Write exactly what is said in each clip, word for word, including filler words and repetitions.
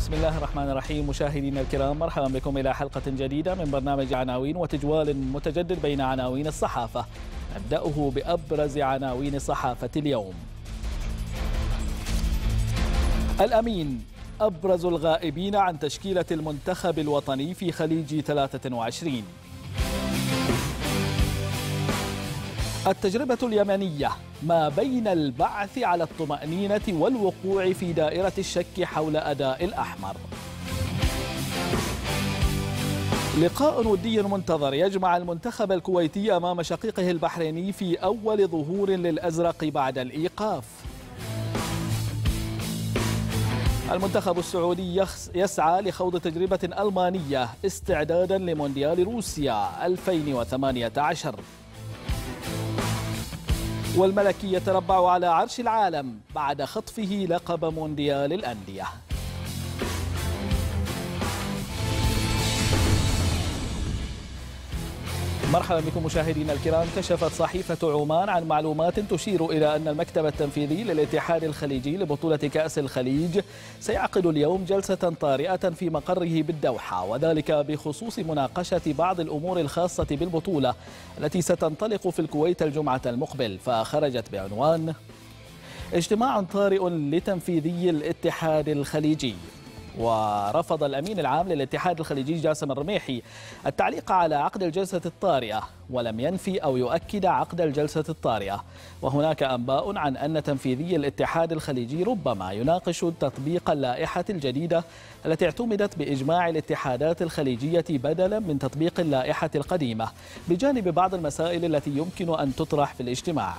بسم الله الرحمن الرحيم. مشاهدينا الكرام، مرحبا بكم إلى حلقة جديدة من برنامج عناوين وتجوال متجدد بين عناوين الصحافة. نبدأه بأبرز عناوين صحافة اليوم. الأمين: أبرز الغائبين عن تشكيلة المنتخب الوطني في خليج ثلاثة وعشرين. التجربة اليمنية: ما بين البعث على الطمأنينة والوقوع في دائرة الشك حول أداء الأحمر. لقاء ودي منتظر يجمع المنتخب الكويتي أمام شقيقه البحريني في أول ظهور للأزرق بعد الإيقاف. المنتخب السعودي يسعى لخوض تجربة ألمانية استعدادا لمونديال روسيا ألفين وثمانية عشر. والملكي يتربع على عرش العالم بعد خطفه لقب مونديال الأندية. مرحبا بكم مشاهدينا الكرام. كشفت صحيفة عمان عن معلومات تشير إلى أن المكتب التنفيذي للاتحاد الخليجي لبطولة كأس الخليج سيعقد اليوم جلسة طارئة في مقره بالدوحة، وذلك بخصوص مناقشة بعض الأمور الخاصة بالبطولة التي ستنطلق في الكويت الجمعة المقبل. فخرجت بعنوان: اجتماع طارئ لتنفيذي الاتحاد الخليجي. ورفض الأمين العام للاتحاد الخليجي جاسم الرميحي التعليق على عقد الجلسة الطارئة، ولم ينفي أو يؤكد عقد الجلسة الطارئة. وهناك أنباء عن أن تنفيذي الاتحاد الخليجي ربما يناقش تطبيق اللائحة الجديدة التي اعتمدت بإجماع الاتحادات الخليجية بدلا من تطبيق اللائحة القديمة، بجانب بعض المسائل التي يمكن أن تطرح في الاجتماع.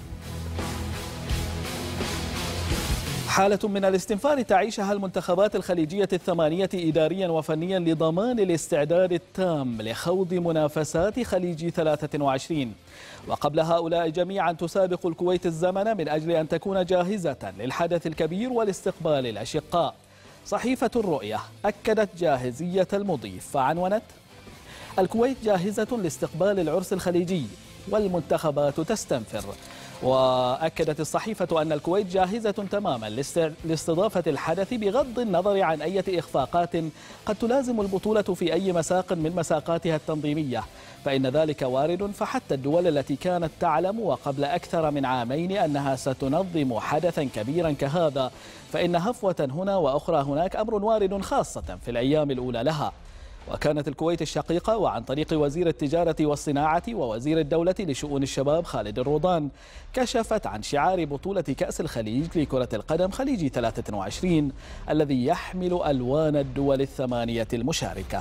حالة من الاستنفار تعيشها المنتخبات الخليجية الثمانية إداريا وفنيا لضمان الاستعداد التام لخوض منافسات خليج ثلاثة وعشرين. وقبل هؤلاء جميعا تسابق الكويت الزمن من أجل أن تكون جاهزة للحدث الكبير والاستقبال الأشقاء. صحيفة الرؤية أكدت جاهزية المضيف فعنونت: الكويت جاهزة لاستقبال العرس الخليجي والمنتخبات تستنفر. وأكدت الصحيفة أن الكويت جاهزة تماما لاستضافة الحدث بغض النظر عن أي إخفاقات قد تلازم البطولة في أي مساق من مساقاتها التنظيمية، فإن ذلك وارد. فحتى الدول التي كانت تعلم وقبل أكثر من عامين أنها ستنظم حدثا كبيرا كهذا، فإن هفوة هنا وأخرى هناك أمر وارد، خاصة في الأيام الأولى لها. وكانت الكويت الشقيقة وعن طريق وزير التجارة والصناعة ووزير الدولة لشؤون الشباب خالد الروضان كشفت عن شعار بطولة كأس الخليج لكرة القدم خليج ثلاثة وعشرين الذي يحمل ألوان الدول الثمانية المشاركة.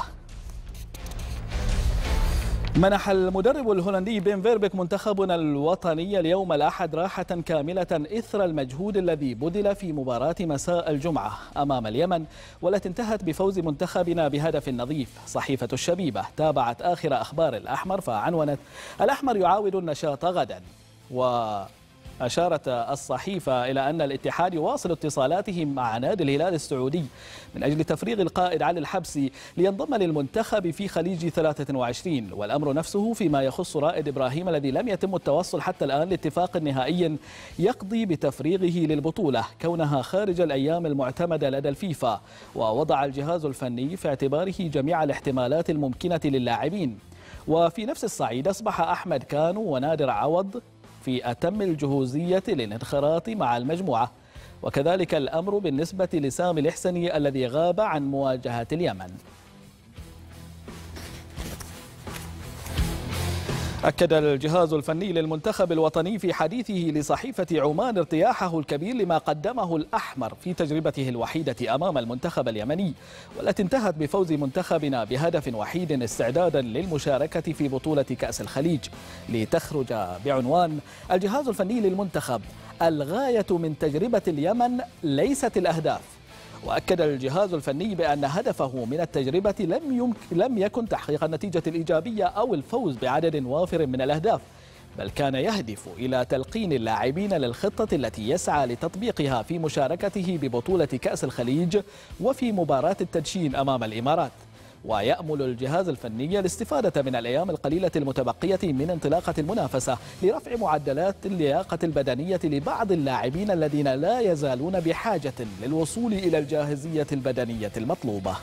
منح المدرب الهولندي بين فيربيك منتخبنا الوطني اليوم الأحد راحة كاملة إثر المجهود الذي بذل في مباراة مساء الجمعة أمام اليمن، والتي انتهت بفوز منتخبنا بهدف نظيف. صحيفة الشبيبة تابعت آخر أخبار الأحمر فعنونت: الأحمر يعاود النشاط غدا. و أشارت الصحيفة إلى أن الاتحاد يواصل اتصالاته مع نادي الهلال السعودي من أجل تفريغ القائد علي الحبسي لينضم للمنتخب في خليج ثلاثة وعشرين. والأمر نفسه فيما يخص رائد إبراهيم الذي لم يتم التوصل حتى الآن لاتفاق نهائي يقضي بتفريغه للبطولة كونها خارج الأيام المعتمدة لدى الفيفا. ووضع الجهاز الفني في اعتباره جميع الاحتمالات الممكنة للاعبين. وفي نفس الصعيد أصبح أحمد كانو ونادر عوض في أتم الجهوزية للانخراط مع المجموعة، وكذلك الأمر بالنسبة لسامي الإحسني الذي غاب عن مواجهة اليمن. أكد الجهاز الفني للمنتخب الوطني في حديثه لصحيفة عمان ارتياحه الكبير لما قدمه الأحمر في تجربته الوحيدة أمام المنتخب اليمني، والتي انتهت بفوز منتخبنا بهدف وحيد استعدادا للمشاركة في بطولة كأس الخليج، لتخرج بعنوان: الجهاز الفني للمنتخب: الغاية من تجربة اليمن ليست الأهداف. وأكد الجهاز الفني بأن هدفه من التجربة لم يمكن لم يكن تحقيق النتيجة الإيجابية أو الفوز بعدد وافر من الأهداف، بل كان يهدف إلى تلقين اللاعبين للخطة التي يسعى لتطبيقها في مشاركته ببطولة كأس الخليج وفي مباراة التدشين أمام الإمارات. ويأمل الجهاز الفني الاستفادة من الأيام القليلة المتبقية من انطلاقة المنافسة لرفع معدلات اللياقة البدنية لبعض اللاعبين الذين لا يزالون بحاجة للوصول إلى الجاهزية البدنية المطلوبة.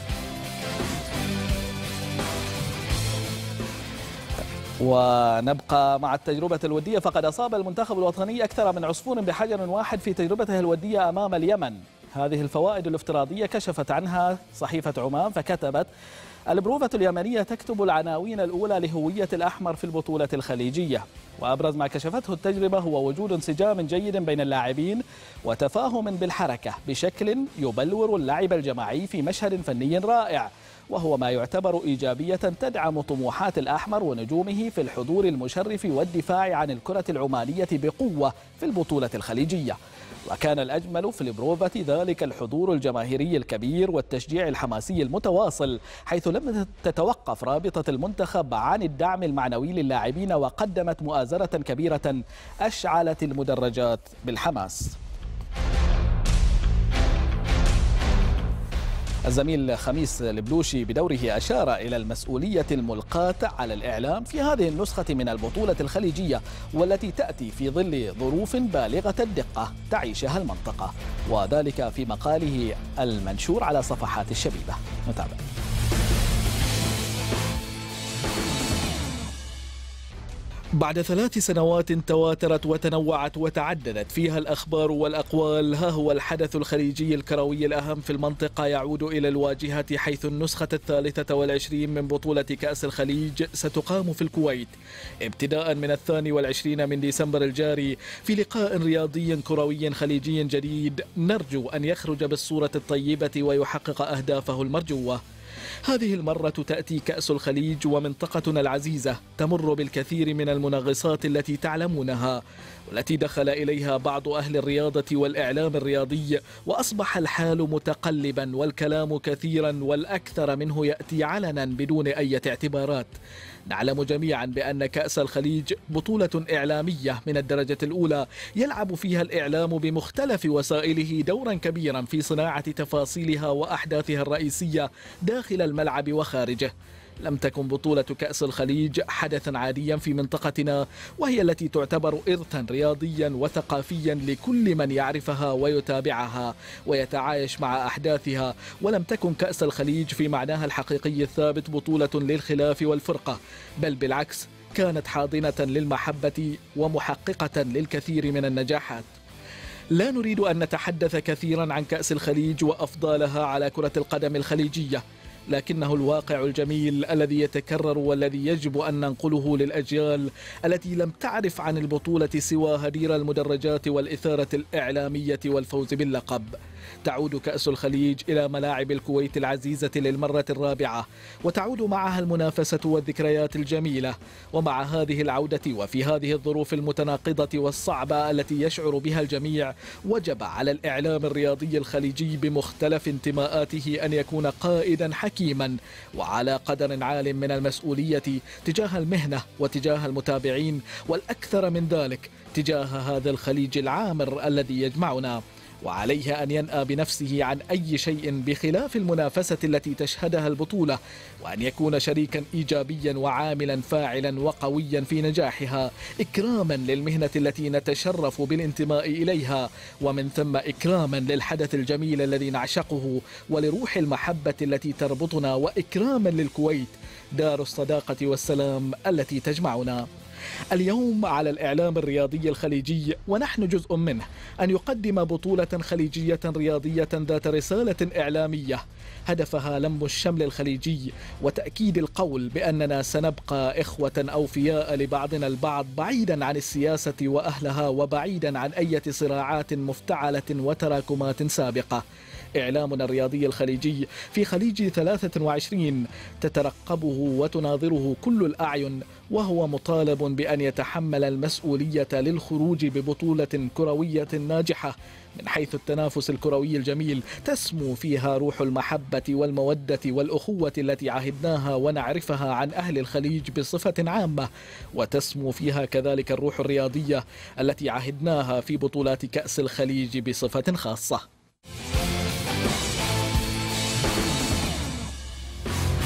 ونبقى مع التجربة الودية، فقد أصاب المنتخب الوطني أكثر من عصفور بحجر واحد في تجربته الودية أمام اليمن. هذه الفوائد الافتراضية كشفت عنها صحيفة عمان، فكتبت: البروفة اليمنية تكتب العناوين الأولى لهوية الأحمر في البطولة الخليجية. وأبرز ما كشفته التجربة هو وجود انسجام جيد بين اللاعبين وتفاهم بالحركة بشكل يبلور اللعب الجماعي في مشهد فني رائع، وهو ما يعتبر إيجابية تدعم طموحات الأحمر ونجومه في الحضور المشرف والدفاع عن الكرة العمانية بقوة في البطولة الخليجية. وكان الأجمل في البروفة ذلك الحضور الجماهيري الكبير والتشجيع الحماسي المتواصل، حيث لم تتوقف رابطة المنتخب عن الدعم المعنوي للاعبين، وقدمت مؤازرة كبيرة أشعلت المدرجات بالحماس. الزميل خميس البلوشي بدوره أشار إلى المسؤولية الملقاة على الإعلام في هذه النسخة من البطولة الخليجية، والتي تأتي في ظل ظروف بالغة الدقة تعيشها المنطقة، وذلك في مقاله المنشور على صفحات الشبيبة. نتابع. بعد ثلاث سنوات تواترت وتنوعت وتعددت فيها الأخبار والأقوال، ها هو الحدث الخليجي الكروي الأهم في المنطقة يعود إلى الواجهة، حيث النسخة الثالثة والعشرين من بطولة كأس الخليج ستقام في الكويت ابتداء من الثاني والعشرين من ديسمبر الجاري، في لقاء رياضي كروي خليجي جديد نرجو أن يخرج بالصورة الطيبة ويحقق أهدافه المرجوة. هذه المرة تأتي كأس الخليج ومنطقتنا العزيزة تمر بالكثير من المنغصات التي تعلمونها، والتي دخل إليها بعض أهل الرياضة والإعلام الرياضي، وأصبح الحال متقلبا والكلام كثيرا والأكثر منه يأتي علنا بدون أي اعتبارات. نعلم جميعا بأن كأس الخليج بطولة إعلامية من الدرجة الأولى، يلعب فيها الإعلام بمختلف وسائله دورا كبيرا في صناعة تفاصيلها وأحداثها الرئيسية داخل الملعب وخارجه. لم تكن بطولة كأس الخليج حدثا عاديا في منطقتنا، وهي التي تعتبر إرثا رياضيا وثقافيا لكل من يعرفها ويتابعها ويتعايش مع أحداثها. ولم تكن كأس الخليج في معناها الحقيقي الثابت بطولة للخلاف والفرقة، بل بالعكس كانت حاضنة للمحبة ومحققة للكثير من النجاحات. لا نريد أن نتحدث كثيرا عن كأس الخليج وأفضالها على كرة القدم الخليجية، لكنه الواقع الجميل الذي يتكرر والذي يجب أن ننقله للأجيال التي لم تعرف عن البطولة سوى هدير المدرجات والإثارة الإعلامية والفوز باللقب. تعود كأس الخليج إلى ملاعب الكويت العزيزة للمرة الرابعة، وتعود معها المنافسة والذكريات الجميلة. ومع هذه العودة وفي هذه الظروف المتناقضة والصعبة التي يشعر بها الجميع، وجب على الإعلام الرياضي الخليجي بمختلف انتماءاته أن يكون قائدا حكيما وعلى قدر عال من المسؤولية تجاه المهنة وتجاه المتابعين، والأكثر من ذلك تجاه هذا الخليج العامر الذي يجمعنا. وعليه أن ينأى بنفسه عن أي شيء بخلاف المنافسة التي تشهدها البطولة، وأن يكون شريكا إيجابيا وعاملا فاعلا وقويا في نجاحها، إكراما للمهنة التي نتشرف بالانتماء إليها، ومن ثم إكراما للحدث الجميل الذي نعشقه ولروح المحبة التي تربطنا، وإكراما للكويت دار الصداقة والسلام التي تجمعنا. اليوم على الإعلام الرياضي الخليجي، ونحن جزء منه، أن يقدم بطولة خليجية رياضية ذات رسالة إعلامية هدفها لم الشمل الخليجي وتأكيد القول بأننا سنبقى إخوة أوفياء لبعضنا البعض، بعيدا عن السياسة وأهلها وبعيدا عن أي صراعات مفتعلة وتراكمات سابقة. إعلامنا الرياضي الخليجي في خليج ثلاثة وعشرين تترقبه وتناظره كل الأعين، وهو مطالب بأن يتحمل المسؤولية للخروج ببطولة كروية ناجحة من حيث التنافس الكروي الجميل تسمو فيها روح المحبة والمودة والأخوة التي عهدناها ونعرفها عن أهل الخليج بصفة عامة، وتسمو فيها كذلك الروح الرياضية التي عهدناها في بطولات كأس الخليج بصفة خاصة.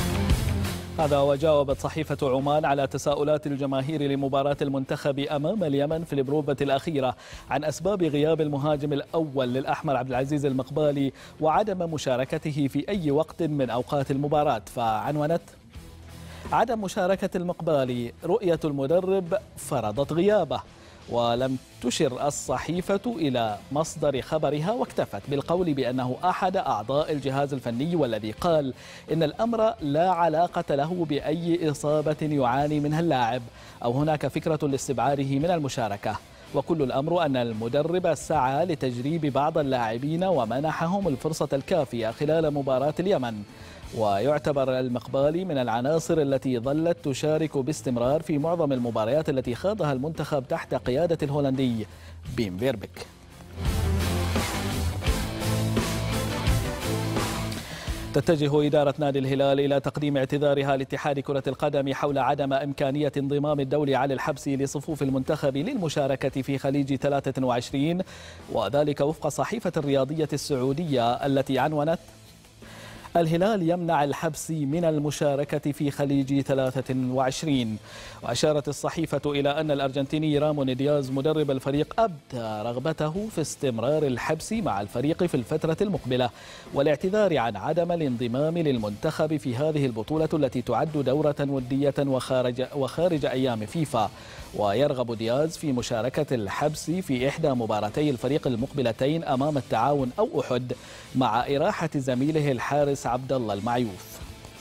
هذا وجاوبت صحيفة عمان على تساؤلات الجماهير لمباراة المنتخب أمام اليمن في البروفة الأخيرة عن أسباب غياب المهاجم الأول للأحمر عبد العزيز المقبالي وعدم مشاركته في أي وقت من أوقات المباراة. فعنونت: عدم مشاركة المقبالي رؤية المدرب فرضت غيابه. ولم تشر الصحيفة إلى مصدر خبرها، واكتفت بالقول بأنه أحد أعضاء الجهاز الفني، والذي قال إن الأمر لا علاقة له بأي إصابة يعاني منها اللاعب أو هناك فكرة لاستبعاده من المشاركة. وكل الأمر أن المدرب سعى لتجريب بعض اللاعبين ومنحهم الفرصة الكافية خلال مباراة اليمن. ويعتبر المقبالي من العناصر التي ظلت تشارك باستمرار في معظم المباريات التي خاضها المنتخب تحت قيادة الهولندي بيم فيربيك. تتجه إدارة نادي الهلال إلى تقديم اعتذارها لاتحاد كرة القدم حول عدم إمكانية انضمام الدولي علي الحبسي لصفوف المنتخب للمشاركة في خليج ثلاثة وعشرين، وذلك وفق صحيفة الرياضية السعودية التي عنونت: الهلال يمنع الحبسي من المشاركة في خليج ثلاثة وعشرين. وأشارت الصحيفة إلى أن الأرجنتيني رامون دياز مدرب الفريق أبدى رغبته في استمرار الحبسي مع الفريق في الفترة المقبلة والاعتذار عن عدم الانضمام للمنتخب في هذه البطولة التي تعد دورة ودية وخارج, وخارج أيام فيفا. ويرغب دياز في مشاركة الحبسي في إحدى مباراتي الفريق المقبلتين أمام التعاون أو أحد مع إراحة زميله الحارس عبد الله المعيوف.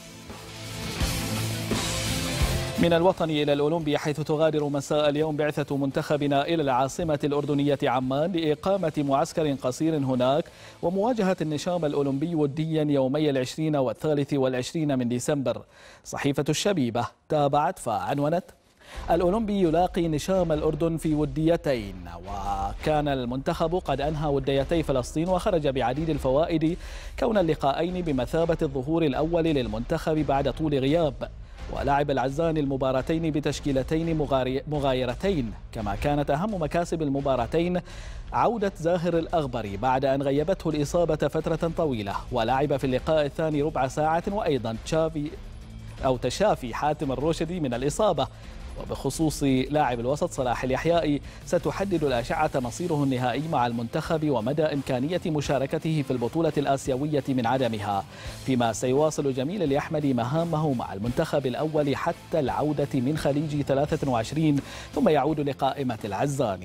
من الوطن إلى الأولمبي، حيث تغادر مساء اليوم بعثة منتخبنا إلى العاصمة الأردنية عمان لإقامة معسكر قصير هناك ومواجهة النشام الأولمبي وديا يومي العشرين والثالث والعشرين من ديسمبر. صحيفة الشبيبة تابعت فعنونت: الأولمبي يلاقي نشام الأردن في وديتين. وكان المنتخب قد أنهى وديتي فلسطين وخرج بعديد الفوائد، كون اللقاءين بمثابة الظهور الأول للمنتخب بعد طول غياب. ولعب العزاني المباراتين بتشكيلتين مغايرتين، كما كانت أهم مكاسب المباراتين عودة زاهر الأغبري بعد أن غيبته الإصابة فترة طويلة، ولعب في اللقاء الثاني ربع ساعة وأيضا تشافي أو تشافي حاتم الروشدي من الإصابة. وبخصوص لاعب الوسط صلاح اليحيائي، ستحدد الأشعة مصيره النهائي مع المنتخب ومدى إمكانية مشاركته في البطولة الآسيوية من عدمها، فيما سيواصل جميل اليحمدي مهامه مع المنتخب الأول حتى العودة من خليج ثلاثة وعشرين، ثم يعود لقائمة العزاني.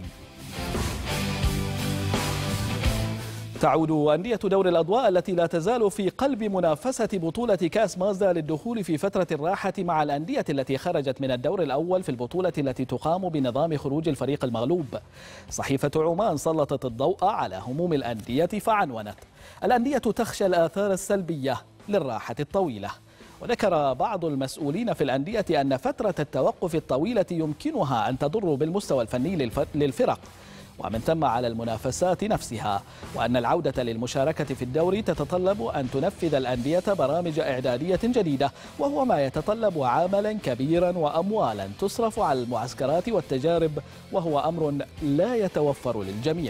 تعود أندية دوري الأضواء التي لا تزال في قلب منافسة بطولة كأس مازدا للدخول في فترة الراحة مع الأندية التي خرجت من الدور الأول في البطولة التي تقام بنظام خروج الفريق المغلوب. صحيفة عمان سلطت الضوء على هموم الأندية فعنونت: الأندية تخشى الآثار السلبية للراحة الطويلة. وذكر بعض المسؤولين في الأندية أن فترة التوقف الطويلة يمكنها أن تضر بالمستوى الفني للفرق ومن ثم على المنافسات نفسها، وأن العودة للمشاركة في الدوري تتطلب أن تنفذ الأندية برامج إعدادية جديدة، وهو ما يتطلب عملا كبيرا وأموالا تصرف على المعسكرات والتجارب، وهو أمر لا يتوفر للجميع.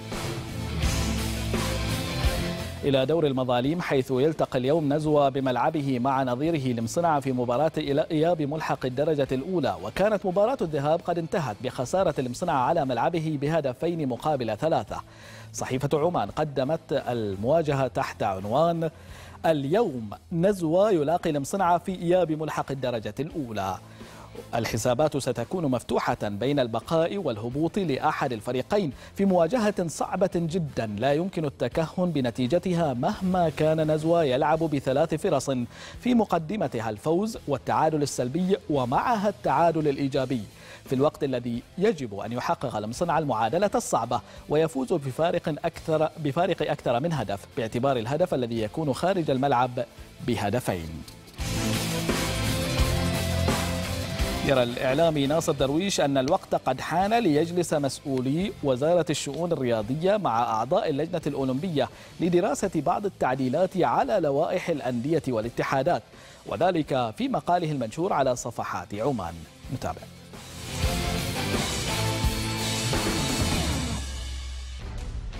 إلى دور المظالم، حيث يلتقي اليوم نزوة بملعبه مع نظيره المصنعة في مباراة إياب ملحق الدرجة الأولى، وكانت مباراة الذهاب قد انتهت بخسارة المصنعة على ملعبه بهدفين مقابل ثلاثة. صحيفة عمان قدمت المواجهة تحت عنوان: اليوم نزوة يلاقي المصنعة في إياب ملحق الدرجة الأولى. الحسابات ستكون مفتوحة بين البقاء والهبوط لأحد الفريقين في مواجهة صعبة جدا لا يمكن التكهن بنتيجتها، مهما كان نزوة يلعب بثلاث فرص في مقدمتها الفوز والتعادل السلبي ومعها التعادل الإيجابي، في الوقت الذي يجب أن يحقق المصنع المعادلة الصعبة ويفوز بفارق أكثر بفارق أكثر من هدف، باعتبار الهدف الذي يكون خارج الملعب بهدفين. يرى الإعلامي ناصر درويش أن الوقت قد حان ليجلس مسؤولي وزارة الشؤون الرياضية مع أعضاء اللجنة الأولمبية لدراسة بعض التعديلات على لوائح الأندية والاتحادات، وذلك في مقاله المنشور على صفحات عمان. نتابع.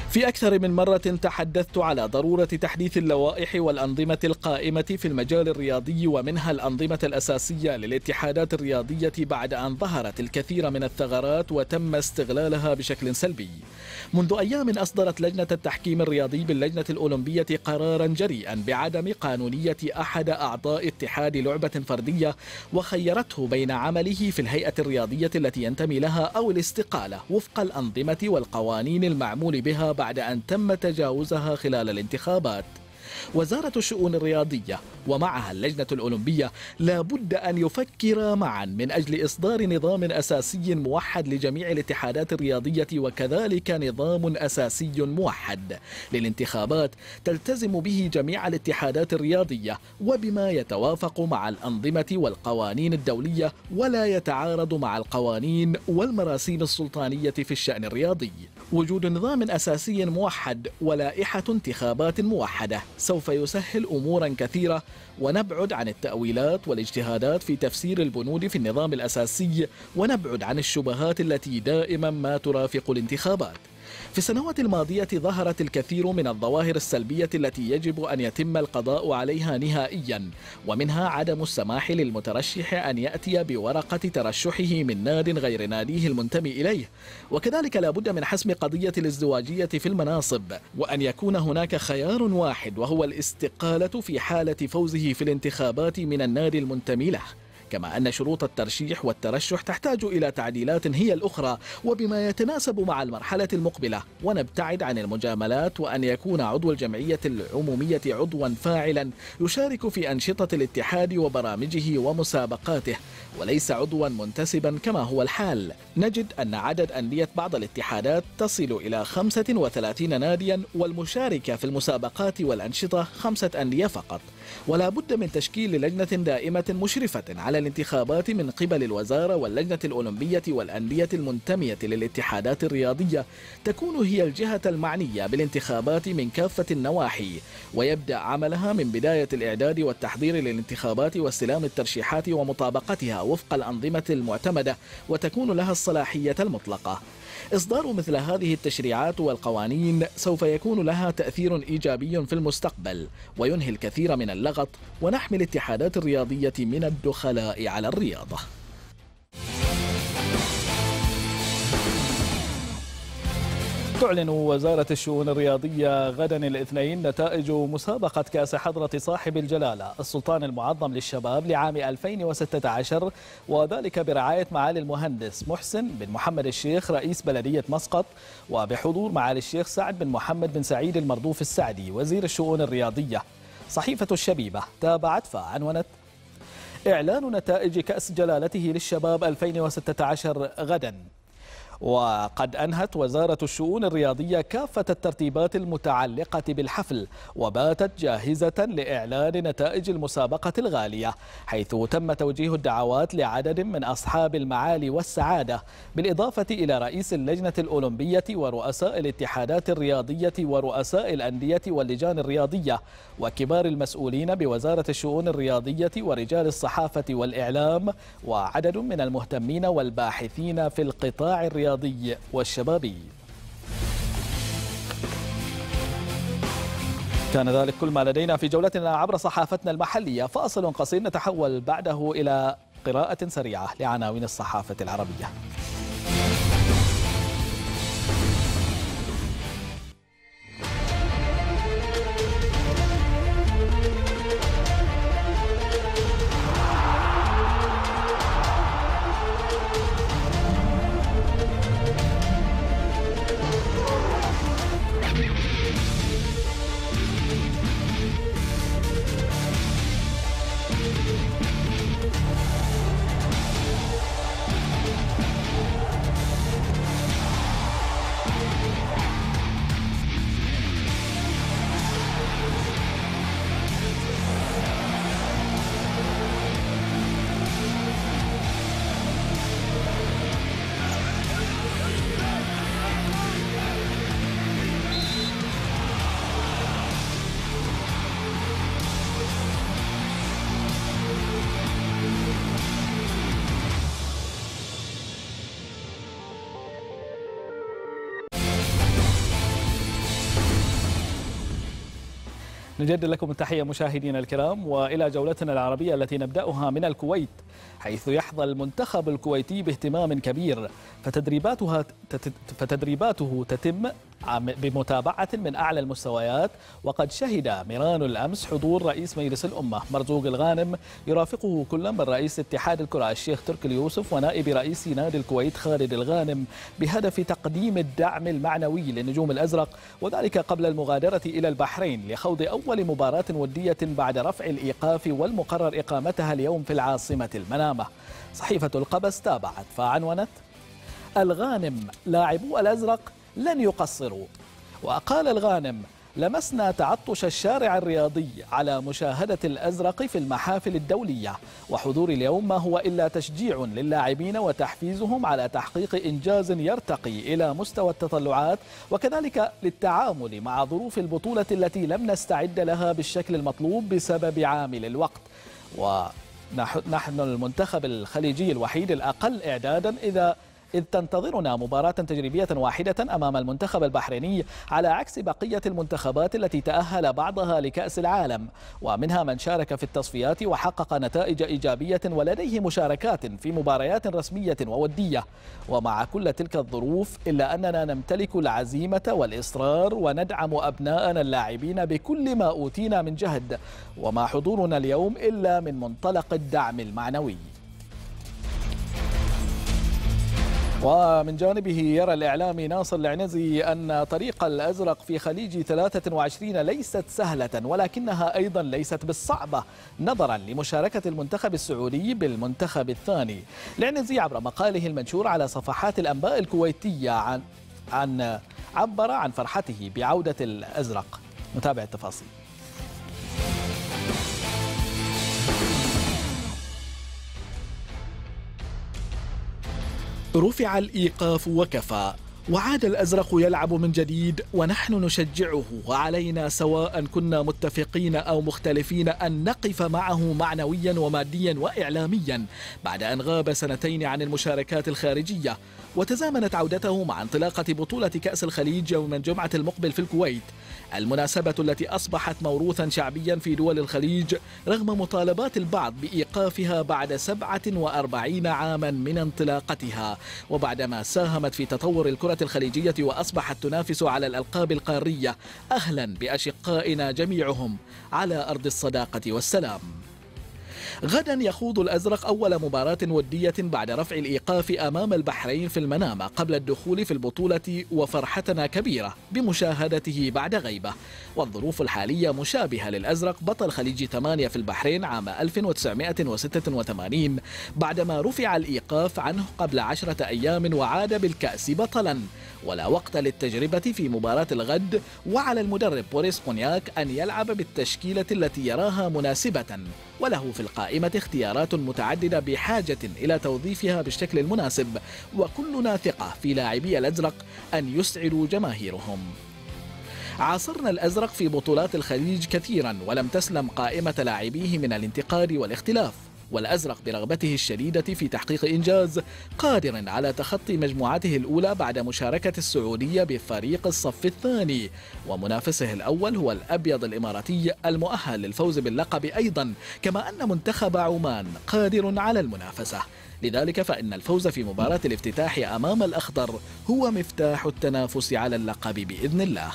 في أكثر من مرة تحدثت على ضرورة تحديث اللوائح والأنظمة القائمة في المجال الرياضي، ومنها الأنظمة الأساسية للاتحادات الرياضية، بعد أن ظهرت الكثير من الثغرات وتم استغلالها بشكل سلبي. منذ أيام أصدرت لجنة التحكيم الرياضي باللجنة الأولمبية قرارا جريئا بعدم قانونية أحد أعضاء اتحاد لعبة فردية، وخيرته بين عمله في الهيئة الرياضية التي ينتمي لها أو الاستقالة وفق الأنظمة والقوانين المعمول بها بعد أن تم تجاوزها خلال الانتخابات. وزارة الشؤون الرياضية ومعها اللجنة الأولمبية لا بد أن يفكرا معا من أجل إصدار نظام أساسي موحد لجميع الاتحادات الرياضية، وكذلك نظام أساسي موحد للانتخابات تلتزم به جميع الاتحادات الرياضية وبما يتوافق مع الأنظمة والقوانين الدولية ولا يتعارض مع القوانين والمراسيم السلطانية في الشأن الرياضي. وجود نظام أساسي موحد ولائحة انتخابات موحدة سوف يسهل أمورا كثيرة، ونبعد عن التأويلات والاجتهادات في تفسير البنود في النظام الأساسي، ونبعد عن الشبهات التي دائما ما ترافق الانتخابات. في السنوات الماضية ظهرت الكثير من الظواهر السلبية التي يجب أن يتم القضاء عليها نهائيا، ومنها عدم السماح للمترشح أن يأتي بورقة ترشحه من ناد غير ناديه المنتمي إليه، وكذلك لا بد من حسم قضية الازدواجية في المناصب، وأن يكون هناك خيار واحد وهو الاستقالة في حالة فوزه في الانتخابات من النادي المنتمي له. كما أن شروط الترشيح والترشح تحتاج إلى تعديلات هي الأخرى وبما يتناسب مع المرحلة المقبلة، ونبتعد عن المجاملات، وأن يكون عضو الجمعية العمومية عضوا فاعلا يشارك في أنشطة الاتحاد وبرامجه ومسابقاته، وليس عضوا منتسبا كما هو الحال. نجد أن عدد أندية بعض الاتحادات تصل إلى خمسة وثلاثين ناديا، والمشاركة في المسابقات والأنشطة خمسة أندية فقط. ولا بد من تشكيل لجنة دائمة مشرفة على الانتخابات من قبل الوزارة واللجنة الأولمبية والأندية المنتمية للاتحادات الرياضية، تكون هي الجهة المعنية بالانتخابات من كافة النواحي، ويبدأ عملها من بداية الإعداد والتحضير للانتخابات واستلام الترشيحات ومطابقتها وفق الأنظمة المعتمدة، وتكون لها الصلاحية المطلقة. إصدار مثل هذه التشريعات والقوانين سوف يكون لها تأثير إيجابي في المستقبل، وينهي الكثير من اللغط، ونحمي الاتحادات الرياضية من الدخلاء على الرياضة. تعلن وزارة الشؤون الرياضية غدا الاثنين نتائج مسابقة كأس حضرة صاحب الجلالة السلطان المعظم للشباب لعام ألفين وستة عشر، وذلك برعاية معالي المهندس محسن بن محمد الشيخ رئيس بلدية مسقط، وبحضور معالي الشيخ سعد بن محمد بن سعيد المردوف السعدي وزير الشؤون الرياضية. صحيفة الشبيبة تابعت فعنونت: إعلان نتائج كأس جلالته للشباب ألفين وستة عشر غدا. وقد أنهت وزارة الشؤون الرياضية كافة الترتيبات المتعلقة بالحفل، وباتت جاهزة لإعلان نتائج المسابقة الغالية، حيث تم توجيه الدعوات لعدد من أصحاب المعالي والسعادة، بالإضافة إلى رئيس اللجنة الأولمبية ورؤساء الاتحادات الرياضية ورؤساء الأندية واللجان الرياضية وكبار المسؤولين بوزارة الشؤون الرياضية ورجال الصحافة والإعلام، وعدد من المهتمين والباحثين في القطاع الرياضي والشبابي. كان ذلك كل ما لدينا في جولتنا عبر صحافتنا المحلية. فاصل قصير نتحول بعده إلى قراءة سريعة لعناوين الصحافة العربية. نجدد لكم التحية مشاهدينا الكرام، وإلى جولتنا العربية التي نبدأها من الكويت، حيث يحظى المنتخب الكويتي باهتمام كبير، فتدريباتها فتدريباته تتم بمتابعة من أعلى المستويات. وقد شهد ميران الأمس حضور رئيس مجلس الأمة مرزوق الغانم يرافقه كل من رئيس اتحاد الكرة الشيخ تركي اليوسف ونائب رئيس نادي الكويت خالد الغانم، بهدف تقديم الدعم المعنوي للنجوم الأزرق، وذلك قبل المغادرة إلى البحرين لخوض أول مباراة ودية بعد رفع الإيقاف والمقرر إقامتها اليوم في العاصمة المنامة. صحيفة القبس تابعت فعنونت: الغانم لاعبو الأزرق لن يقصروا. وقال الغانم: لمسنا تعطش الشارع الرياضي على مشاهدة الأزرق في المحافل الدولية، وحضور اليوم ما هو إلا تشجيع للاعبين وتحفيزهم على تحقيق إنجاز يرتقي إلى مستوى التطلعات، وكذلك للتعامل مع ظروف البطولة التي لم نستعد لها بالشكل المطلوب بسبب عامل الوقت. ونحن المنتخب الخليجي الوحيد الأقل إعدادا إذا إذ تنتظرنا مباراة تجريبية واحدة أمام المنتخب البحريني، على عكس بقية المنتخبات التي تأهل بعضها لكأس العالم، ومنها من شارك في التصفيات وحقق نتائج إيجابية ولديه مشاركات في مباريات رسمية وودية. ومع كل تلك الظروف إلا أننا نمتلك العزيمة والإصرار وندعم أبناءنا اللاعبين بكل ما أوتينا من جهد، وما حضورنا اليوم إلا من منطلق الدعم المعنوي. ومن جانبه يرى الإعلامي ناصر العنزي أن طريق الأزرق في خليج ثلاثة وعشرين ليست سهلة، ولكنها أيضا ليست بالصعبة نظرا لمشاركة المنتخب السعودي بالمنتخب الثاني. العنزي عبر مقاله المنشور على صفحات الأنباء الكويتية عن عن عبر عن فرحته بعودة الأزرق. نتابع التفاصيل. رفع الإيقاف وكفى، وعاد الأزرق يلعب من جديد، ونحن نشجعه، وعلينا سواء كنا متفقين أو مختلفين أن نقف معه معنويا وماديا وإعلاميا بعد أن غاب سنتين عن المشاركات الخارجية. وتزامنت عودته مع انطلاقة بطولة كأس الخليج يوم الجمعة المقبل في الكويت، المناسبة التي أصبحت موروثا شعبيا في دول الخليج رغم مطالبات البعض بإيقافها بعد سبعة وأربعين عاما من انطلاقتها، وبعدما ساهمت في تطور الكرة الخليجية وأصبحت تنافس على الألقاب القارية. أهلا بأشقائنا جميعهم على أرض الصداقة والسلام. غدا يخوض الأزرق أول مباراة ودية بعد رفع الإيقاف أمام البحرين في المنامة قبل الدخول في البطولة، وفرحتنا كبيرة بمشاهدته بعد غيبة. والظروف الحالية مشابهة للأزرق بطل خليج ثمانية في البحرين عام ألف وتسعمائة وستة وثمانين بعدما رفع الإيقاف عنه قبل عشرة أيام وعاد بالكأس بطلا. ولا وقت للتجربة في مباراة الغد، وعلى المدرب بوريس بونياك أن يلعب بالتشكيلة التي يراها مناسبة، وله في القائمة اختيارات متعددة بحاجة إلى توظيفها بالشكل المناسب، وكلنا ثقة في لاعبي الأزرق أن يسعدوا جماهيرهم. عاصرنا الأزرق في بطولات الخليج كثيرا، ولم تسلم قائمة لاعبيه من الانتقاد والاختلاف، والأزرق برغبته الشديدة في تحقيق إنجاز قادر على تخطي مجموعته الأولى بعد مشاركة السعودية بفريق الصف الثاني، ومنافسه الأول هو الأبيض الإماراتي المؤهل للفوز باللقب أيضا، كما أن منتخب عمان قادر على المنافسة. لذلك فإن الفوز في مباراة الافتتاح أمام الأخضر هو مفتاح التنافس على اللقب بإذن الله.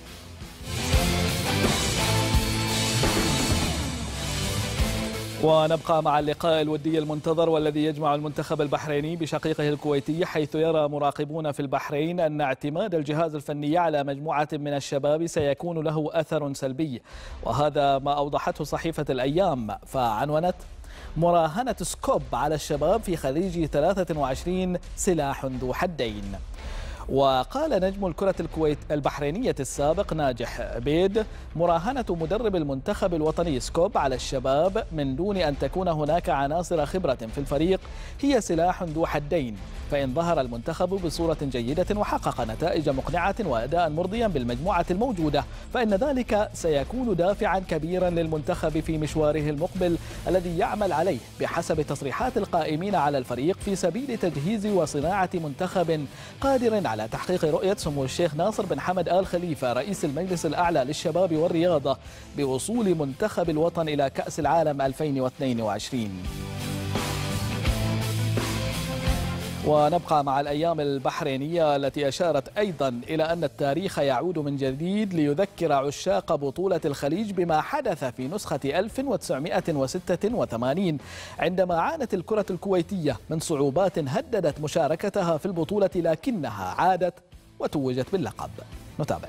ونبقى مع اللقاء الودي المنتظر والذي يجمع المنتخب البحريني بشقيقه الكويتي، حيث يرى مراقبون في البحرين أن اعتماد الجهاز الفني على مجموعة من الشباب سيكون له أثر سلبي، وهذا ما أوضحته صحيفة الأيام، فعنونت: مراهنة سكوب على الشباب في خليج ثلاثة وعشرين سلاح ذو حدين. وقال نجم الكرة الكويت البحرينية السابق ناجح عبيد: مراهنة مدرب المنتخب الوطني سكوب على الشباب من دون أن تكون هناك عناصر خبرة في الفريق هي سلاح ذو حدين، فإن ظهر المنتخب بصورة جيدة وحقق نتائج مقنعة وأداء مرضيا بالمجموعة الموجودة، فإن ذلك سيكون دافعا كبيرا للمنتخب في مشواره المقبل الذي يعمل عليه بحسب تصريحات القائمين على الفريق في سبيل تجهيز وصناعة منتخب قادر على تحقيق رؤية سمو الشيخ ناصر بن حمد آل خليفة رئيس المجلس الأعلى للشباب والرياضة بوصول منتخب الوطن إلى كأس العالم ألفين واثنين وعشرين. ونبقى مع الأيام البحرينية التي أشارت أيضا إلى أن التاريخ يعود من جديد ليذكر عشاق بطولة الخليج بما حدث في نسخة ألف وتسعمئة وستة وثمانين عندما عانت الكرة الكويتية من صعوبات هددت مشاركتها في البطولة، لكنها عادت وتوجت باللقب. نتابع.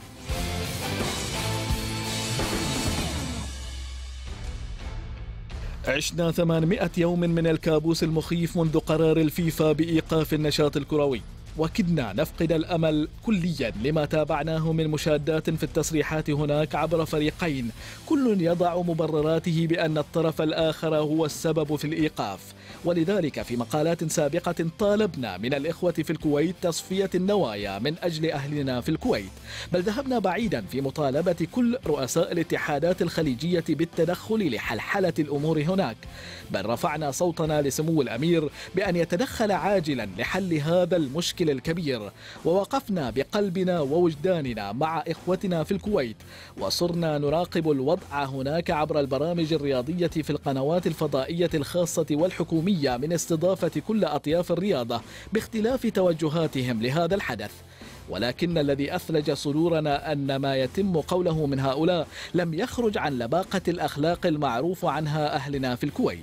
عشنا ثمانمئة يوم من الكابوس المخيف منذ قرار الفيفا بإيقاف النشاط الكروي، وكدنا نفقد الأمل كليا لما تابعناه من مشادات في التصريحات هناك عبر فريقين كل يضع مبرراته بأن الطرف الآخر هو السبب في الإيقاف. ولذلك في مقالات سابقة طالبنا من الإخوة في الكويت تصفية النوايا من أجل أهلنا في الكويت، بل ذهبنا بعيدا في مطالبة كل رؤساء الاتحادات الخليجية بالتدخل لحلحلة الأمور هناك، بل رفعنا صوتنا لسمو الأمير بأن يتدخل عاجلا لحل هذا المشكل الكبير، ووقفنا بقلبنا ووجداننا مع إخوتنا في الكويت، وصرنا نراقب الوضع هناك عبر البرامج الرياضية في القنوات الفضائية الخاصة والحكومية من استضافة كل أطياف الرياضة باختلاف توجهاتهم لهذا الحدث. ولكن الذي أثلج صدورنا أن ما يتم قوله من هؤلاء لم يخرج عن لباقة الأخلاق المعروف عنها أهلنا في الكويت.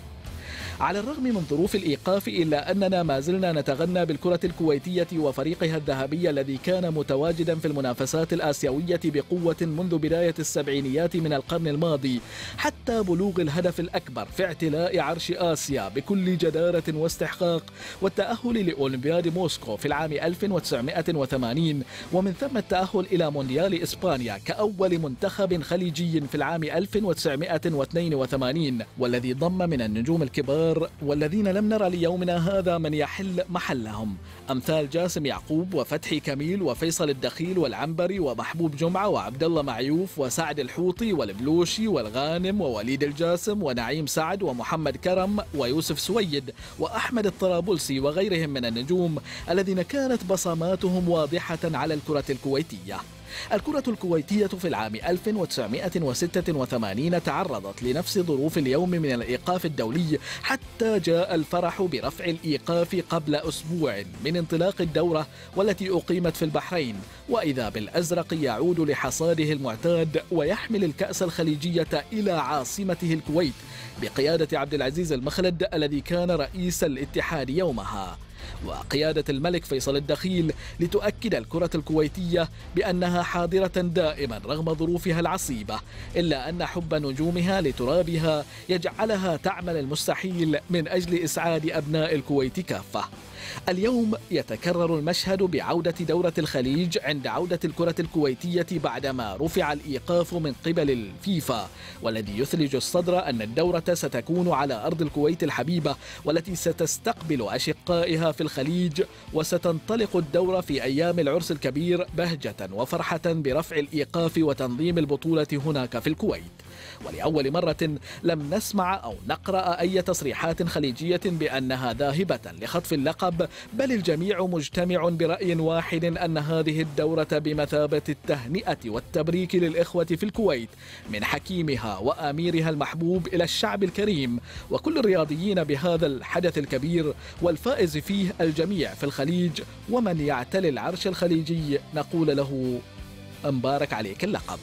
على الرغم من ظروف الإيقاف إلا أننا ما زلنا نتغنى بالكرة الكويتية وفريقها الذهبي الذي كان متواجدا في المنافسات الآسيوية بقوة منذ بداية السبعينيات من القرن الماضي حتى بلوغ الهدف الأكبر في اعتلاء عرش آسيا بكل جدارة واستحقاق والتأهل لأولمبياد موسكو في العام ألف وتسعمئة وثمانين، ومن ثم التأهل إلى مونديال إسبانيا كأول منتخب خليجي في العام ألف وتسعمئة واثنين وثمانين، والذي ضم من النجوم الكبار والذين لم نرى ليومنا هذا من يحل محلهم، أمثال جاسم يعقوب وفتحي كميل وفيصل الدخيل والعنبري ومحبوب جمعة وعبد الله معيوف وسعد الحوطي والبلوشي والغانم ووليد الجاسم ونعيم سعد ومحمد كرم ويوسف سويد وأحمد الطرابلسي وغيرهم من النجوم الذين كانت بصماتهم واضحة على الكرة الكويتية. الكرة الكويتية في العام ألف وتسعمئة وستة وثمانين تعرضت لنفس ظروف اليوم من الإيقاف الدولي حتى جاء الفرح برفع الإيقاف قبل أسبوع من انطلاق الدورة والتي أقيمت في البحرين، وإذا بالأزرق يعود لحصاده المعتاد ويحمل الكأس الخليجية إلى عاصمته الكويت بقيادة عبد العزيز المخلد الذي كان رئيس الاتحاد يومها، وقيادة الملك فيصل الدخيل لتؤكد الكرة الكويتية بأنها حاضرة دائما رغم ظروفها العصيبة، إلا أن حب نجومها لترابها يجعلها تعمل المستحيل من أجل إسعاد أبناء الكويت كافة. اليوم يتكرر المشهد بعودة دورة الخليج عند عودة الكرة الكويتية بعدما رفع الإيقاف من قبل الفيفا، والذي يثلج الصدر أن الدورة ستكون على أرض الكويت الحبيبة والتي ستستقبل أشقائها في الخليج، وستنطلق الدورة في أيام العرس الكبير بهجة وفرحة برفع الإيقاف وتنظيم البطولة هناك في الكويت. ولأول مرة لم نسمع أو نقرأ أي تصريحات خليجية بأنها ذاهبة لخطف اللقب، بل الجميع مجتمع برأي واحد أن هذه الدورة بمثابة التهنئة والتبريك للإخوة في الكويت من حكيمها وأميرها المحبوب إلى الشعب الكريم وكل الرياضيين بهذا الحدث الكبير، والفائز فيه الجميع في الخليج، ومن يعتلي العرش الخليجي نقول له مبارك عليك اللقب.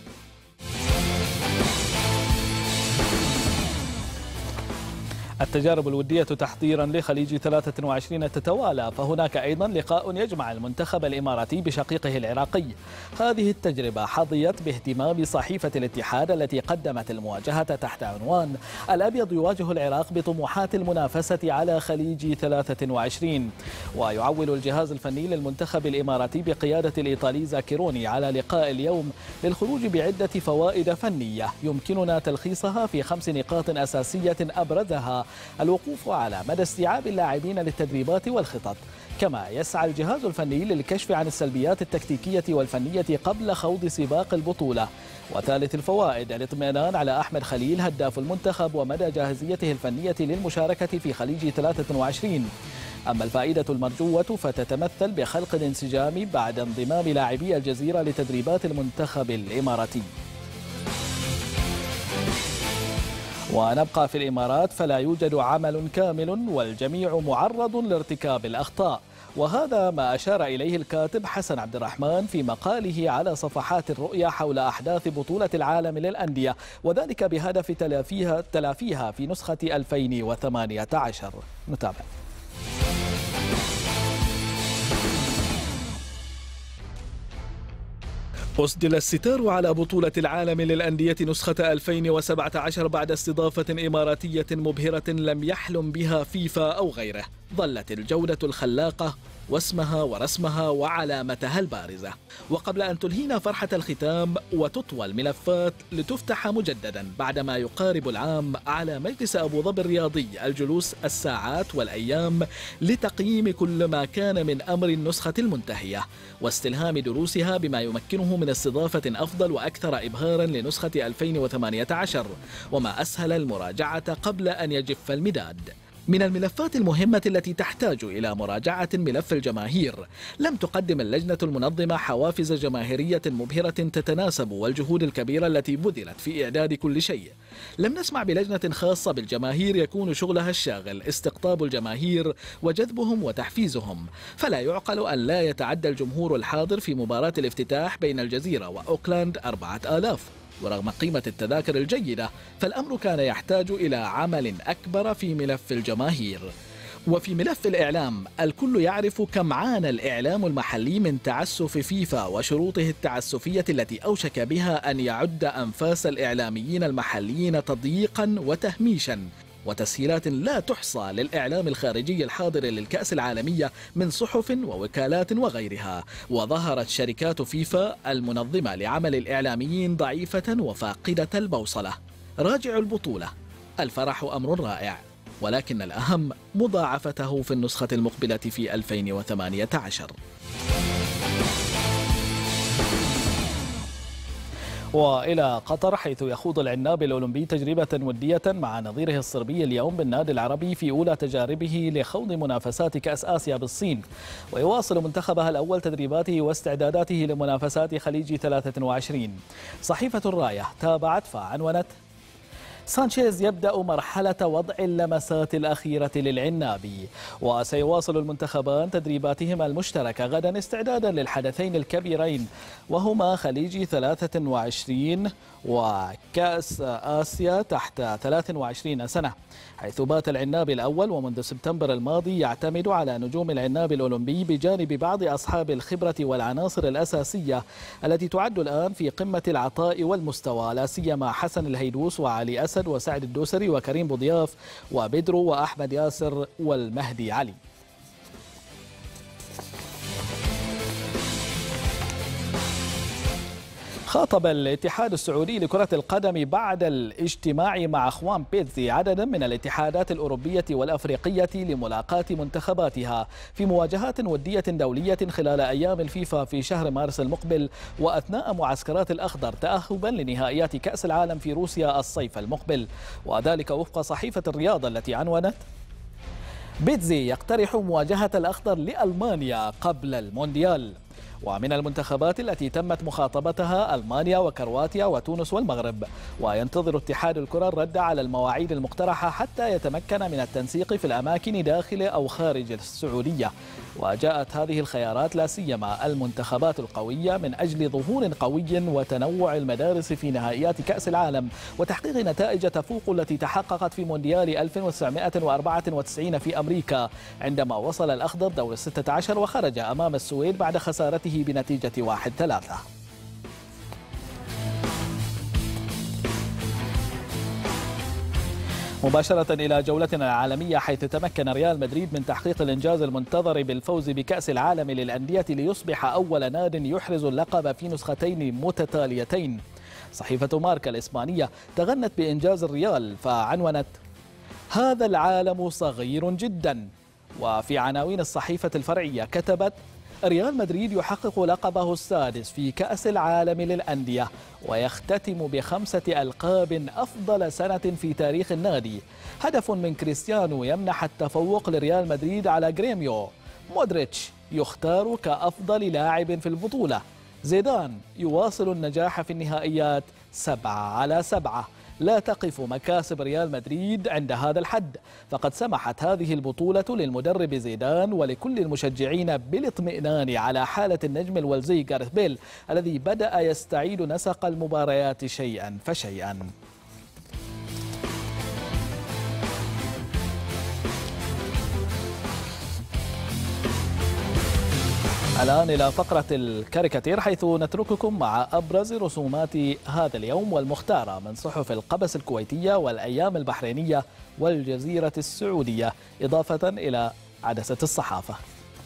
التجارب الودية تحضيرا لخليج ثلاثة وعشرين تتوالى، فهناك أيضا لقاء يجمع المنتخب الإماراتي بشقيقه العراقي. هذه التجربة حظيت باهتمام صحيفة الاتحاد التي قدمت المواجهة تحت عنوان الأبيض يواجه العراق بطموحات المنافسة على خليج ثلاثة وعشرين. ويعول الجهاز الفني للمنتخب الإماراتي بقيادة الإيطالي زاكيروني على لقاء اليوم للخروج بعدة فوائد فنية يمكننا تلخيصها في خمس نقاط أساسية أبرزها الوقوف على مدى استيعاب اللاعبين للتدريبات والخطط، كما يسعى الجهاز الفني للكشف عن السلبيات التكتيكية والفنية قبل خوض سباق البطولة. وثالث الفوائد الاطمئنان على أحمد خليل هداف المنتخب ومدى جاهزيته الفنية للمشاركة في خليج ثلاثة وعشرين. أما الفائدة المرجوة فتتمثل بخلق الانسجام بعد انضمام لاعبي الجزيرة لتدريبات المنتخب الإماراتي. ونبقى في الإمارات، فلا يوجد عمل كامل والجميع معرض لارتكاب الأخطاء، وهذا ما أشار إليه الكاتب حسن عبد الرحمن في مقاله على صفحات الرؤيا حول أحداث بطولة العالم للأندية، وذلك بهدف تلافيها تلافيها في نسخة ألفين وثمانية عشر. نتابع. أسدل الستار على بطولة العالم للأندية نسخة ألفين وسبعة عشر بعد استضافة إماراتية مبهرة لم يحلم بها فيفا أو غيره. ظلت الجودة الخلاقة واسمها ورسمها وعلامتها البارزة. وقبل أن تلهينا فرحة الختام وتطوى الملفات لتفتح مجددا بعدما يقارب العام على مجلس أبو ظبي الرياضي الجلوس الساعات والأيام لتقييم كل ما كان من أمر النسخة المنتهية واستلهام دروسها بما يمكنه من استضافة أفضل وأكثر إبهارا لنسخة ألفين وثمانية عشر، وما أسهل المراجعة قبل أن يجف المداد. من الملفات المهمة التي تحتاج إلى مراجعة ملف الجماهير. لم تقدم اللجنة المنظمة حوافز جماهيرية مبهرة تتناسب والجهود الكبيرة التي بذلت في إعداد كل شيء. لم نسمع بلجنة خاصة بالجماهير يكون شغلها الشاغل استقطاب الجماهير وجذبهم وتحفيزهم، فلا يعقل أن لا يتعدى الجمهور الحاضر في مباراة الافتتاح بين الجزيرة وأوكلاند أربعة آلاف. ورغم قيمة التذاكر الجيدة فالأمر كان يحتاج إلى عمل أكبر في ملف الجماهير. وفي ملف الإعلام، الكل يعرف كم عانى الإعلام المحلي من تعسف فيفا وشروطه التعسفية التي أوشك بها أن يعد أنفاس الإعلاميين المحليين تضييقا وتهميشا، وتسهيلات لا تحصى للإعلام الخارجي الحاضر للكأس العالمية من صحف ووكالات وغيرها. وظهرت شركات فيفا المنظمة لعمل الإعلاميين ضعيفة وفاقدة البوصلة. راجع البطولة، الفرح أمر رائع، ولكن الأهم مضاعفته في النسخة المقبلة في ألفين وثمانية عشر. وإلى قطر، حيث يخوض العناب الأولمبي تجربة ودية مع نظيره الصربي اليوم بالنادي العربي في أولى تجاربه لخوض منافسات كأس آسيا بالصين. ويواصل منتخبها الأول تدريباته واستعداداته لمنافسات خليج ثلاثة وعشرين. صحيفة الراية تابعت فعنونت: سانشيز يبدأ مرحلة وضع اللمسات الأخيرة للعنابي. وسيواصل المنتخبان تدريباتهما المشتركة غدا استعدادا للحدثين الكبيرين، وهما خليج ثلاثة وعشرين وكأس آسيا تحت ثلاث وعشرين سنة، حيث بات العنابي الأول ومنذ سبتمبر الماضي يعتمد على نجوم العنابي الأولمبي بجانب بعض أصحاب الخبرة والعناصر الأساسية التي تعد الآن في قمة العطاء والمستوى، لا سيما حسن الهيدوس وعلي أسد وسعد الدوسري وكريم بوضياف وبدرو وأحمد ياسر والمهدي علي. خاطب الاتحاد السعودي لكرة القدم بعد الاجتماع مع اخوان بيتزي عددا من الاتحادات الأوروبية والأفريقية لملاقاة منتخباتها في مواجهات ودية دولية خلال أيام الفيفا في شهر مارس المقبل، وأثناء معسكرات الأخضر تأهبا لنهائيات كأس العالم في روسيا الصيف المقبل، وذلك وفق صحيفة الرياضة التي عنونت: بيتزي يقترح مواجهة الأخضر لألمانيا قبل المونديال. ومن المنتخبات التي تمت مخاطبتها ألمانيا وكرواتيا وتونس والمغرب، وينتظر اتحاد الكرة الرد على المواعيد المقترحة حتى يتمكن من التنسيق في الأماكن داخل أو خارج السعودية. وجاءت هذه الخيارات لا سيما المنتخبات القوية من أجل ظهور قوي وتنوع المدارس في نهائيات كأس العالم وتحقيق نتائج تفوق التي تحققت في مونديال ألف وتسعمائة وأربعة وتسعين في أمريكا، عندما وصل الأخضر دور الستة عشر وخرج أمام السويد بعد خسارته بنتيجة واحد ثلاثة. مباشرة إلى جولتنا العالمية، حيث تمكن ريال مدريد من تحقيق الإنجاز المنتظر بالفوز بكأس العالم للأندية ليصبح أول ناد يحرز اللقب في نسختين متتاليتين. صحيفة ماركا الإسبانية تغنت بإنجاز الريال فعنونت: هذا العالم صغير جدا. وفي عناوين الصحيفة الفرعية كتبت: ريال مدريد يحقق لقبه السادس في كأس العالم للأندية ويختتم بخمسة ألقاب أفضل سنة في تاريخ النادي. هدف من كريستيانو يمنح التفوق لريال مدريد على غريميو. مودريتش يختار كأفضل لاعب في البطولة. زيدان يواصل النجاح في النهائيات سبعة على سبعة. لا تقف مكاسب ريال مدريد عند هذا الحد، فقد سمحت هذه البطولة للمدرب زيدان ولكل المشجعين بالاطمئنان على حالة النجم الوالزي غاريث بيل الذي بدأ يستعيد نسق المباريات شيئا فشيئا. الآن إلى فقرة الكاريكاتير، حيث نترككم مع أبرز رسومات هذا اليوم والمختارة من صحف القبس الكويتية والأيام البحرينية والجزيرة السعودية، إضافة إلى عدسة الصحافة.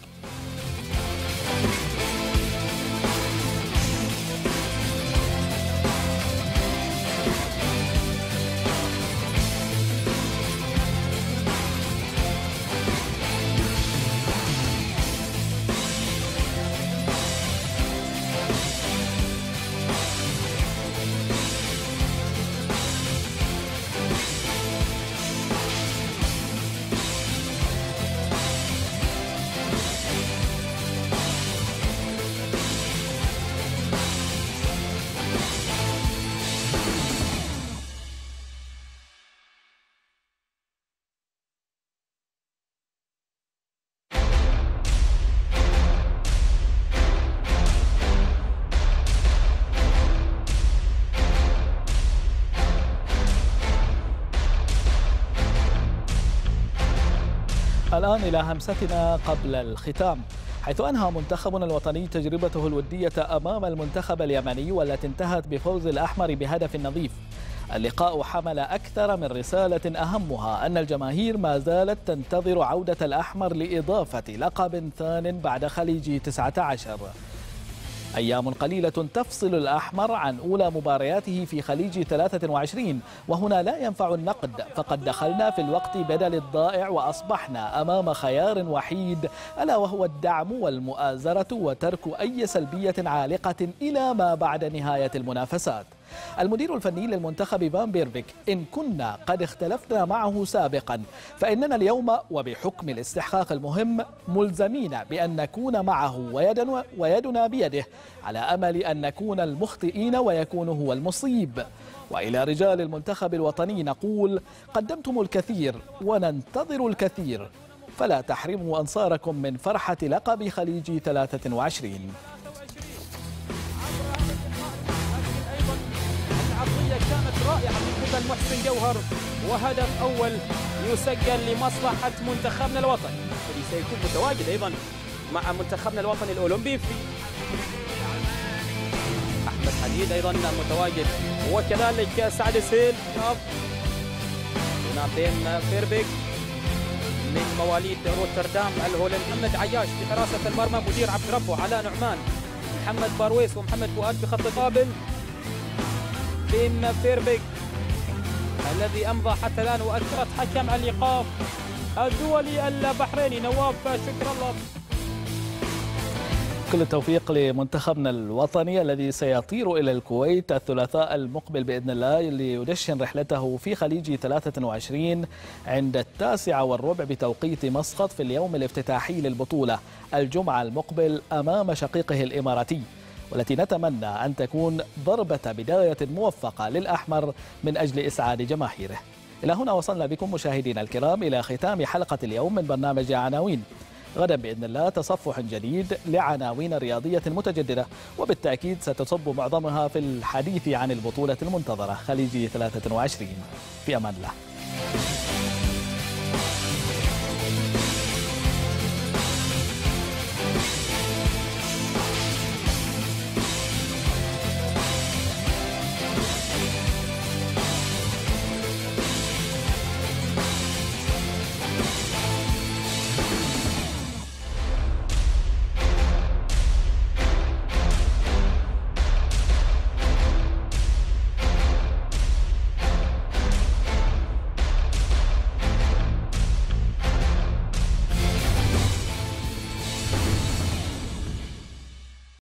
الآن إلى همستنا قبل الختام، حيث أنهى منتخبنا الوطني تجربته الودية أمام المنتخب اليمني والتي انتهت بفوز الأحمر بهدف نظيف. اللقاء حمل أكثر من رسالة أهمها أن الجماهير ما زالت تنتظر عودة الأحمر لإضافة لقب ثان بعد خليج تسعة عشر. أيام قليلة تفصل الأحمر عن أولى مبارياته في خليج ثلاثة وعشرين، وهنا لا ينفع النقد، فقد دخلنا في الوقت بدل الضائع وأصبحنا أمام خيار وحيد، ألا وهو الدعم والمؤازرة وترك أي سلبية عالقة إلى ما بعد نهاية المنافسات. المدير الفني للمنتخب فان بيرفيك: إن كنا قد اختلفنا معه سابقا فإننا اليوم وبحكم الاستحقاق المهم ملزمين بأن نكون معه ويدنا, ويدنا بيده، على أمل أن نكون المخطئين ويكون هو المصيب. وإلى رجال المنتخب الوطني نقول: قدمتم الكثير وننتظر الكثير، فلا تحرموا أنصاركم من فرحة لقب خليج ثلاثة وعشرين. كانت رائعة من قبل محسن جوهر، وهدف أول يسجل لمصلحة منتخبنا الوطني الذي سيكون متواجد أيضا مع منتخبنا الوطني الأولمبي. في أحمد حديد أيضا متواجد، وكذلك سعد سهيل. هنا بين فيربيك من مواليد روتردام الهولندي. محمد عياش في حراسة المرمى، مدير عبد ربه علاء نعمان، محمد بارويس ومحمد فؤاد في خط القابل. بين فيربيك الذي أمضى حتى الآن، وأكثرت حكم الإيقاف الدولي البحريني نواف شكر الله. كل التوفيق لمنتخبنا الوطني الذي سيطير إلى الكويت الثلاثاء المقبل بإذن الله، ليدشن رحلته في خليج ثلاثة وعشرين عند التاسعة والربع بتوقيت مسقط في اليوم الافتتاحي للبطولة الجمعة المقبل أمام شقيقه الإماراتي، والتي نتمنى أن تكون ضربة بداية موفقة للأحمر من أجل إسعاد جماهيره. إلى هنا وصلنا بكم مشاهدينا الكرام إلى ختام حلقة اليوم من برنامج عناوين. غدا بإذن الله تصفح جديد لعناوين رياضية متجددة، وبالتأكيد ستصب معظمها في الحديث عن البطولة المنتظرة خليج ثلاثة وعشرين. في أمان الله.